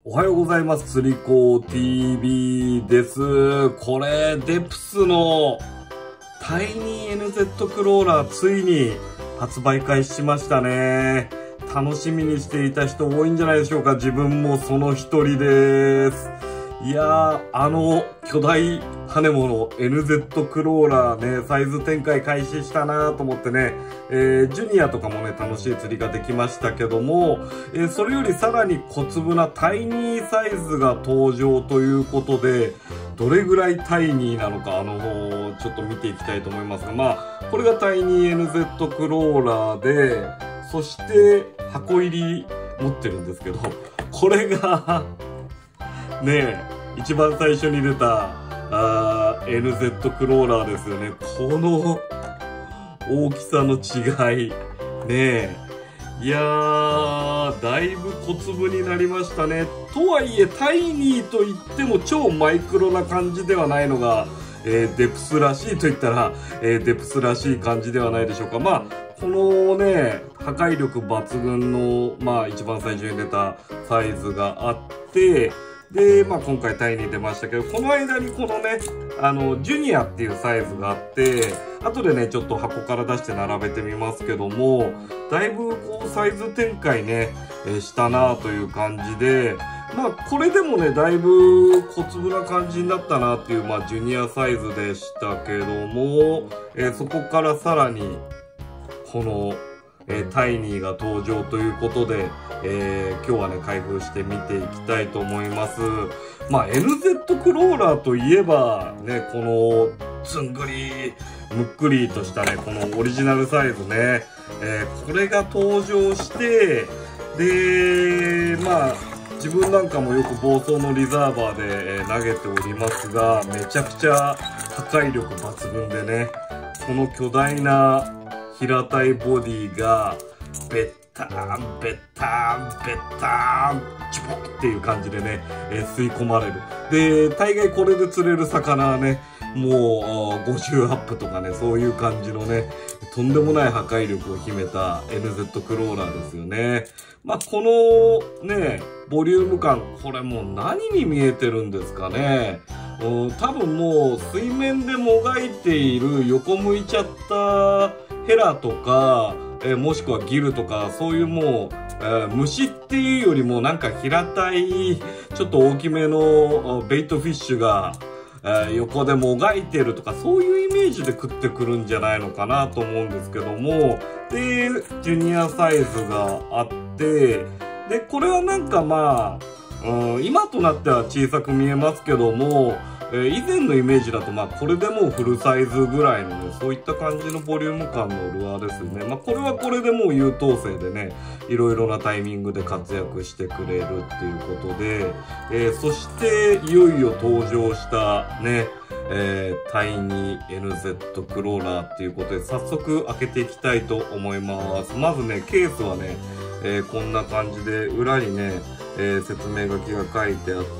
おはようございます。釣り子 TV です。これ、デプスのタイニー NZ クローラーついに発売開始しましたね。楽しみにしていた人多いんじゃないでしょうか。自分もその一人です。いやー、巨大羽根物 NZ クローラーね、サイズ展開開始したなと思ってね、ジュニアとかもね、楽しい釣りができましたけども、それよりさらに小粒なタイニーサイズが登場ということで、どれぐらいタイニーなのか、ちょっと見ていきたいと思いますが、まあ、これがタイニー NZ クローラーで、そして箱入り持ってるんですけど、これが、ねえ、一番最初に出た、NZ クローラーですよね。この大きさの違い。ねえ。いやー、だいぶ小粒になりましたね。とはいえ、タイニーと言っても超マイクロな感じではないのが、デプスらしいと言ったら、デプスらしい感じではないでしょうか。まあ、このね、破壊力抜群の、まあ、一番最初に出たサイズがあって、で、まあ今回タイに出ましたけど、この間にこのね、ジュニアっていうサイズがあって、後でね、ちょっと箱から出して並べてみますけども、だいぶこうサイズ展開ね、したなという感じで、まあこれでもね、だいぶ小粒な感じになったなっていう、まあジュニアサイズでしたけども、そこからさらに、この、タイニーが登場ということで、今日はね、開封してみていきたいと思います。まあ、NZ クローラーといえば、ね、この、ずんぐり、むっくりとしたね、このオリジナルサイズね、これが登場して、で、まあ、自分なんかもよく房総のリザーバーで、投げておりますが、めちゃくちゃ破壊力抜群でね、この巨大な平たいボディが、ベッターン、ベッターン、ベッターン、チュポッっていう感じでね、吸い込まれる。で、大概これで釣れる魚はね、もう、50アップとかね、そういう感じのね、とんでもない破壊力を秘めた NZ クローラーですよね。まあ、このね、ボリューム感、これもう何に見えてるんですかね。多分もう水面でもがいている横向いちゃったヘラとか、もしくはギルとか、そういうもう、虫っていうよりもなんか平たい、ちょっと大きめのベイトフィッシュが、横でもがいてるとか、そういうイメージで食ってくるんじゃないのかなと思うんですけども、で、ジュニアサイズがあって、で、これはなんかまあ、今となっては小さく見えますけども、以前のイメージだとまあこれでもうフルサイズぐらいのね、そういった感じのボリューム感のルアーですよね。まあこれはこれでもう優等生でね、いろいろなタイミングで活躍してくれるっていうことで、そしていよいよ登場したね、タイニー NZ クローラーっていうことで早速開けていきたいと思います。まずね、ケースはね、こんな感じで裏にね、説明書きが書いてあって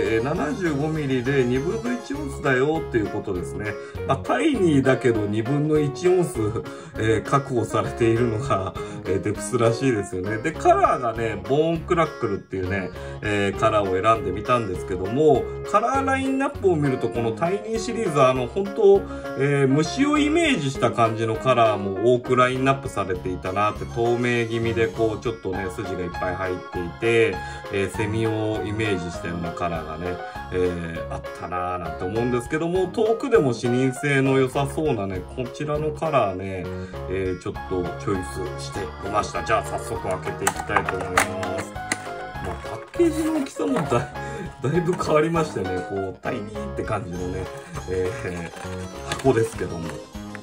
、75mm で1/2オンスだよっていうことですね。まあ、タイニーだけど1/2オンス、確保されているのが、デプスらしいですよね。で、カラーがね、ボーンクラックルっていうね、カラーを選んでみたんですけども、カラーラインナップを見ると、このタイニーシリーズは本当、虫をイメージした感じのカラーも多くラインナップされていたなって、透明気味でこう、ちょっとね、筋がいっぱい入っていて、セミをイメージしたようなカラーがね、あったなーなんて思うんですけども、遠くでも視認性の良さそうなね、こちらのカラーね、ちょっとチョイスしてみました。じゃあ早速開けていきたいと思います。まあ、パッケージの大きさもだいぶ変わりましてね、こう、タイニーって感じのね、箱ですけども。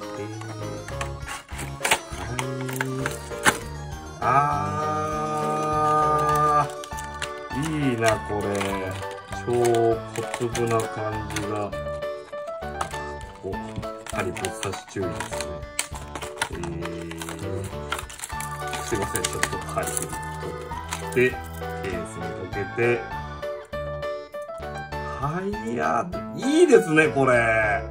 いいな、これ。超小粒な感じが。お、針ぶっ刺し注意ですね。すいません、ちょっと針取って、ケースにかけて。はいや、いいですね、これ。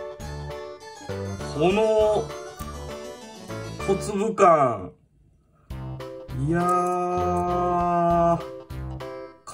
この、小粒感。いやー、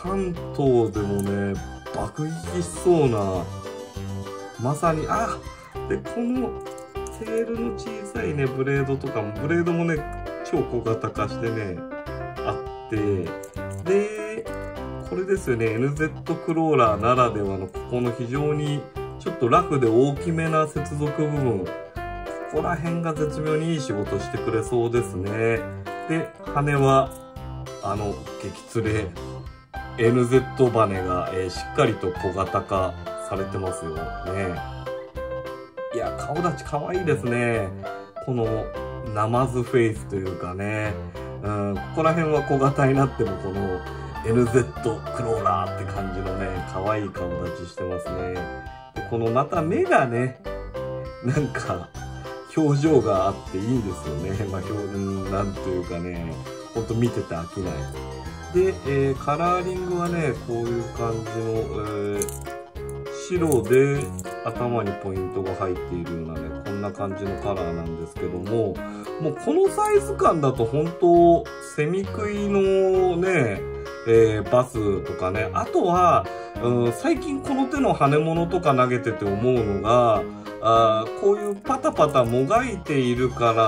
関東でもね、爆撃しそうな、まさに、で、このテールの小さいね、ブレードとかも、ブレードもね、超小型化してね、あって、で、これですよね、NZ クローラーならではの、ここの非常に、ちょっとラフで大きめな接続部分、ここら辺が絶妙にいい仕事してくれそうですね。で、羽は、激連れ、NZ バネが、しっかりと小型化されてますよね。いや、顔立ち可愛いですね。この、ナマズフェイスというかね。ここら辺は小型になっても、この、NZ クローラーって感じのね、可愛い顔立ちしてますね。で、このまた目がね、なんか、表情があっていいんですよね。まあ、なんというかね、ほんと見てて飽きない。で、カラーリングはね、こういう感じの、白で頭にポイントが入っているようなね、こんな感じのカラーなんですけども、もうこのサイズ感だと本当セミ食いのね、バスとかね、あとは、最近この手の羽物とか投げてて思うのが、こういうパタパタもがいているからって、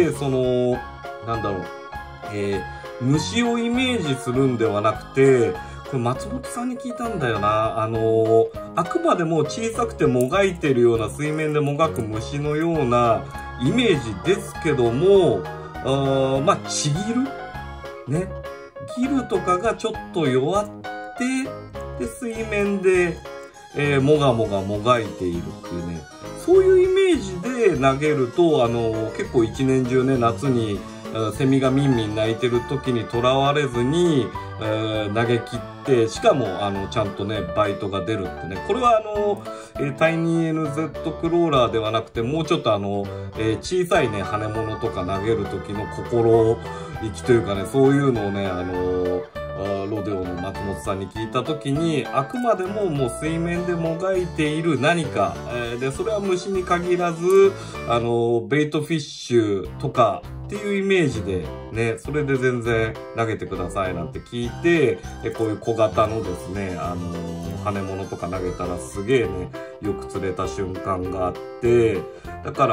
なんだろう、虫をイメージするんではなくて、これ松本さんに聞いたんだよな。あくまでも小さくてもがいてるような水面でもがく虫のようなイメージですけども、まあ、ちぎるね。ギルとかがちょっと弱って、で、水面で、もがもがもがいているっていうね。そういうイメージで投げると、結構一年中ね、夏に、セミがミンミン鳴いてる時にとらわれずに、投げ切って、しかも、ちゃんとね、バイトが出るってね。これはタイニー NZ クローラーではなくて、もうちょっと小さいね、羽物とか投げる時の心意気というかね、そういうのをね、ロデオの松本さんに聞いた時に、あくまでももう水面でもがいている何か、で、それは虫に限らず、ベイトフィッシュとかっていうイメージでね、それで全然投げてくださいなんて聞いて、こういう小型のですね、羽物とか投げたらすげえね、よく釣れた瞬間があって、だから、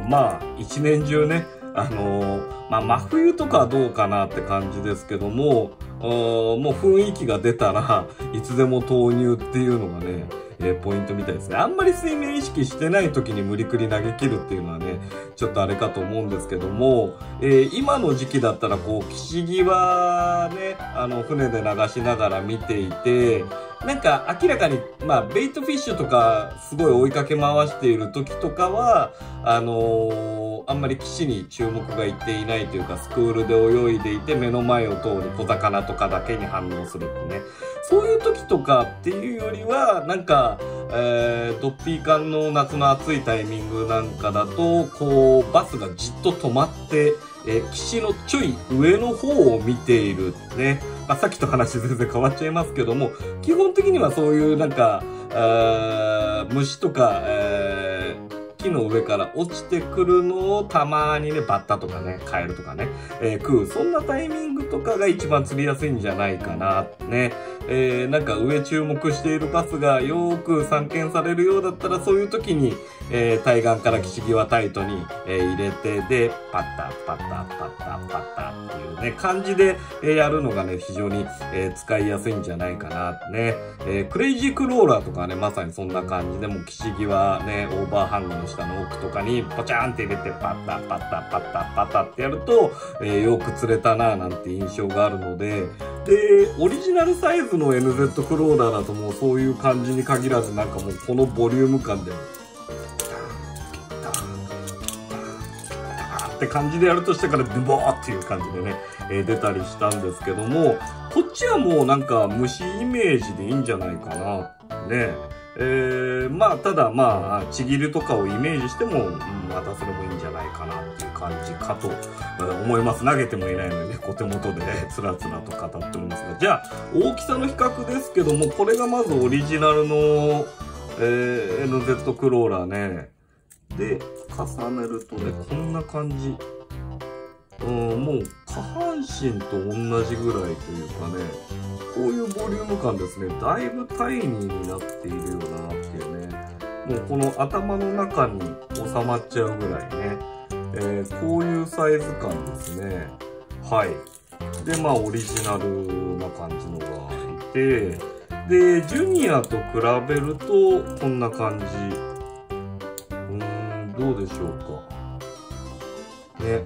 まあ、一年中ね、まあ、真冬とかはどうかなって感じですけども、もう雰囲気が出たらいつでも投入っていうのがね、ポイントみたいですね。あんまり水面意識してない時に無理くり投げ切るっていうのはね、ちょっとあれかと思うんですけども、今の時期だったらこう、岸際ね、船で流しながら見ていて、なんか明らかに、まあ、ベイトフィッシュとかすごい追いかけ回している時とかは、あんまり岸に注目がいっていないというか、スクールで泳いでいて目の前を通る小魚とかだけに反応するってね。そういう時とかっていうよりは、なんか、ドッピー缶の夏の暑いタイミングなんかだと、こう、バスがじっと止まって、岸のちょい上の方を見ているね。まあ、さっきと話全然変わっちゃいますけども、基本的にはそういうなんか、虫とか、木の上から落ちてくるのをたまにね、バッタとかね、カエルとかね、食う。そんなタイミングとかが一番釣りやすいんじゃないかなってね。なんか上注目しているバスがよーく散見されるようだったら、そういう時に、対岸から岸際タイトに、入れて、で、パッタ、パッタ、パッタ、パッタっていうね、感じで、やるのがね、非常に、使いやすいんじゃないかなってね。クレイジークローラーとかね、まさにそんな感じで、もう岸際ね、オーバーハングの下の奥とかにポチャーンって入れて、パッタ、パッタ、パッタ、パッタってやると、よく釣れたなぁなんて印象があるので、で、オリジナルサイズの NZ クローラーだともうそういう感じに限らず、なんかもうこのボリューム感で、って感じでやるとしてからブボーっていう感じでね、出たりしたんですけども、こっちはもうなんか虫イメージでいいんじゃないかなね。まあただまあちぎるとかをイメージしても、またそれもいいんじゃないかなっていう感じかと思います。投げてもいないのにね、お手元でつらつらと語っておりますが、じゃあ大きさの比較ですけども、これがまずオリジナルの、NZ クローラーね。で、重ねるとね、こんな感じ。もう下半身と同じぐらいというかね、 こういうボリューム感ですね。だいぶタイニーになっているよなっていうね。もうこの頭の中に収まっちゃうぐらいね。こういうサイズ感ですね。はい。で、まあ、オリジナルな感じのがいて、で、ジュニアと比べると、こんな感じ。どうでしょうか。ね。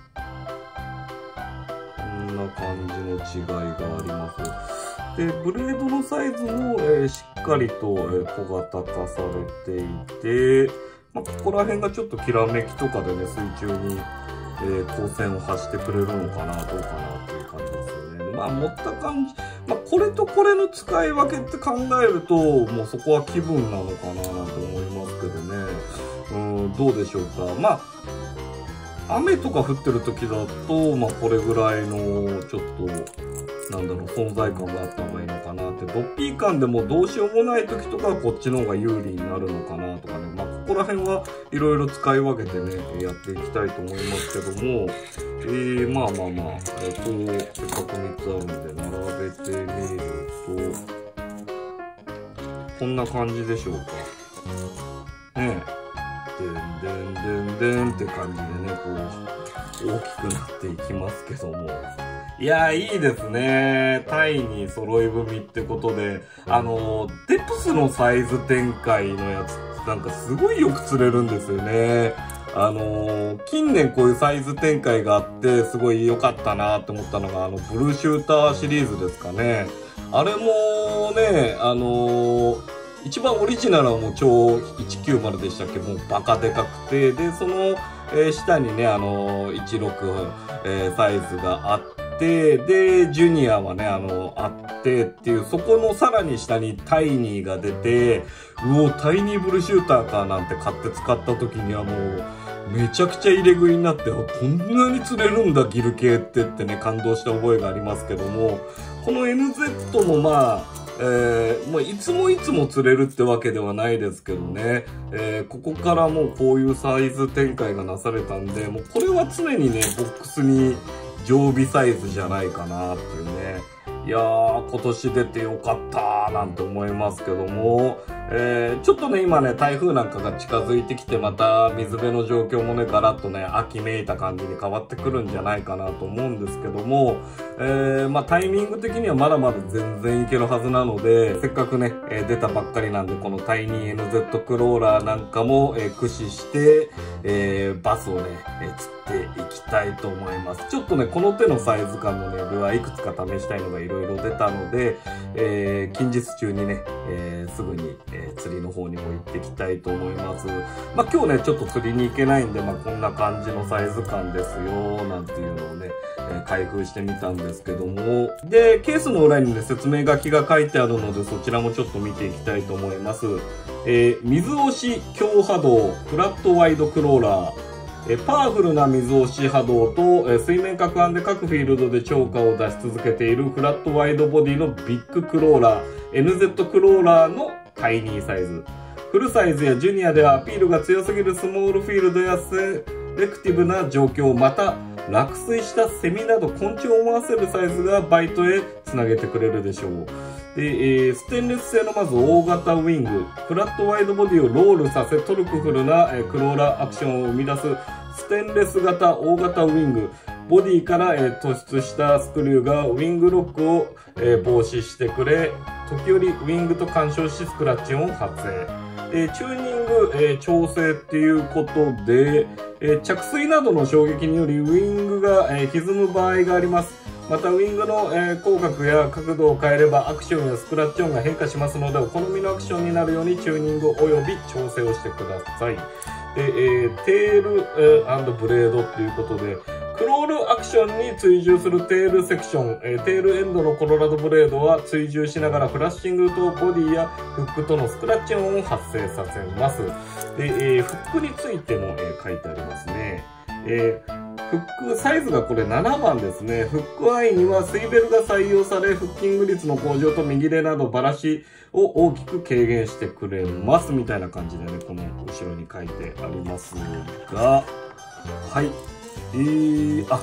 こんな感じの違いがあります。で、ブレードのサイズも、しっかりと、小型化されていて、まあ、ここら辺がちょっときらめきとかでね、水中に、光線を発してくれるのかな、どうかなっていう感じですよね。まあ、持った感じ、まあ、これとこれの使い分けって考えると、もうそこは気分なのかな、なんて思いますけどね。どうでしょうか。まあ、雨とか降ってる時だと、まあ、これぐらいの、ちょっと、なんだろう、存在感があった方がいいのかなって。ドッピー感でもどうしようもない時とかはこっちの方が有利になるのかなとかね。まあ、ここら辺はいろいろ使い分けてね、やっていきたいと思いますけども、まあまあまあ、せっかく3つあるんで、並べてみると、こんな感じでしょうか。ねえ。でんでんでんでんって感じでね、こう、大きくなっていきますけども。いやー、いいですね。タイに揃い踏みってことで、デプスのサイズ展開のやつ、なんかすごいよく釣れるんですよね。近年こういうサイズ展開があって、すごい良かったなって思ったのが、ブルーシューターシリーズですかね。あれもね、一番オリジナルはもう超190でしたっけ、もうバカでかくて、で、その、下にね、16、サイズがあって、で、ジュニアはね、あってっていう、そこのさらに下にタイニーが出て、タイニーブルーシューターかなんて買って使った時にはもう、めちゃくちゃ入れ食いになって、こんなに釣れるんだ、ギル系ってね、感動した覚えがありますけども、この NZ もまあ、もういつも釣れるってわけではないですけどね、ここからもうこういうサイズ展開がなされたんで、もうこれは常にね、ボックスに常備サイズじゃないかなっていうね。いやー、今年出てよかったーなんて思いますけども、ちょっとね、今ね、台風なんかが近づいてきて、また水辺の状況もね、ガラッとね、秋めいた感じに変わってくるんじゃないかなと思うんですけども、まあタイミング的にはまだまだ全然いけるはずなので、せっかくね、出たばっかりなんで、このタイニー NZ クローラーなんかも、駆使して、バスをね、釣っていきたいと思います。ちょっとね、この手のサイズ感のね、ルアーいくつか試したいのがいろいろ出たので、近日中にね、すぐに、釣りの方にも行ってきたいと思います。まあ今日ね、ちょっと釣りに行けないんで、まあこんな感じのサイズ感ですよ、なんていうのをね、開封してみたんですけども。で、ケースの裏にね、説明書きが書いてあるので、そちらもちょっと見ていきたいと思います。水押し強波動フラットワイドクローラー。パワフルな水押し波動と、水面攪拌で各フィールドで超過を出し続けているフラットワイドボディのビッグクローラー、NZ クローラーのタイニーサイズ。フルサイズやジュニアではアピールが強すぎるスモールフィールドやセレクティブな状況、また落水したセミなど昆虫を思わせるサイズがバイトへつなげてくれるでしょう。で、ステンレス製のまず大型ウィング、フラットワイドボディをロールさせトルクフルなクローラーアクションを生み出すステンレス型大型ウィング、ボディから突出したスクリューがウィングロックを防止してくれ、時折ウィングと干渉しスクラッチ音を発生。チューニング、調整っていうことで、着水などの衝撃によりウィングが、歪む場合があります。またウィングの、口角や角度を変えればアクションやスクラッチ音が変化しますので、お好みのアクションになるようにチューニング及び調整をしてください。で、テール、ブレードっていうことで、クロールアクションに追従するテールセクション、テールエンドのコロラドブレードは追従しながらフラッシングとボディやフックとのスクラッチ音を発生させます。で、フックについても、書いてありますね。フックサイズがこれ7番ですね。フックアイには水ベルが採用され、フッキング率の向上と右レなどバラシを大きく軽減してくれます。みたいな感じでね、この後ろに書いてありますが、はい。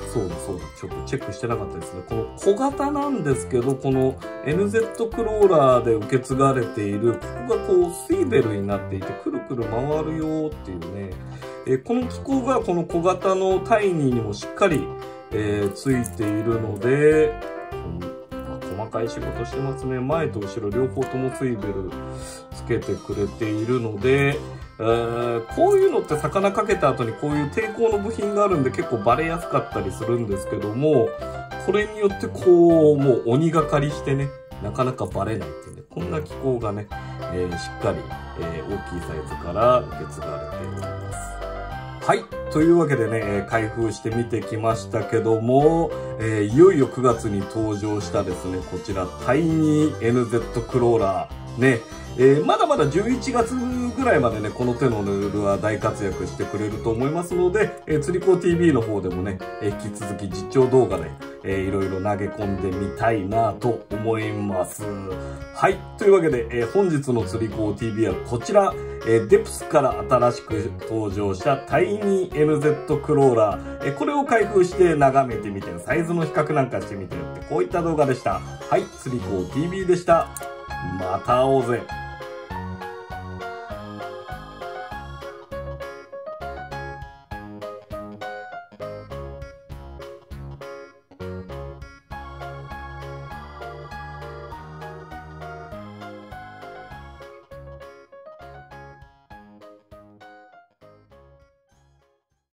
そうだそうだ。ちょっとチェックしてなかったですね。この小型なんですけど、この NZ クローラーで受け継がれている、ここがこうスイベルになっていて、くるくる回るよっていうね。この機構がこの小型のタイニーにもしっかり、ついているので、細かい仕事してますね。前と後ろ両方ともスイベルつけてくれているので、こういうのって魚かけた後にこういう抵抗の部品があるんで結構バレやすかったりするんですけども、これによってこう、もう鬼がかりしてね、なかなかバレないっていうね、こんな機構がね、しっかり、大きいサイズから受け継がれております。はい。というわけでね、開封してみてきましたけども、いよいよ9月に登場したですね、こちら、タイニー NZ クローラー。ね、まだまだ11月ぐらいまでね、この手のルールは大活躍してくれると思いますので、釣り子 TV の方でもね、引き続き実況動画で、いろいろ投げ込んでみたいなと思います。はい。というわけで、本日の釣り子 TV はこちら、デプスから新しく登場したタイニー NZ クローラー、これを開封して眺めてみて、サイズの比較なんかしてみてよって、こういった動画でした。はい。釣り子 TV でした。また会おうぜ。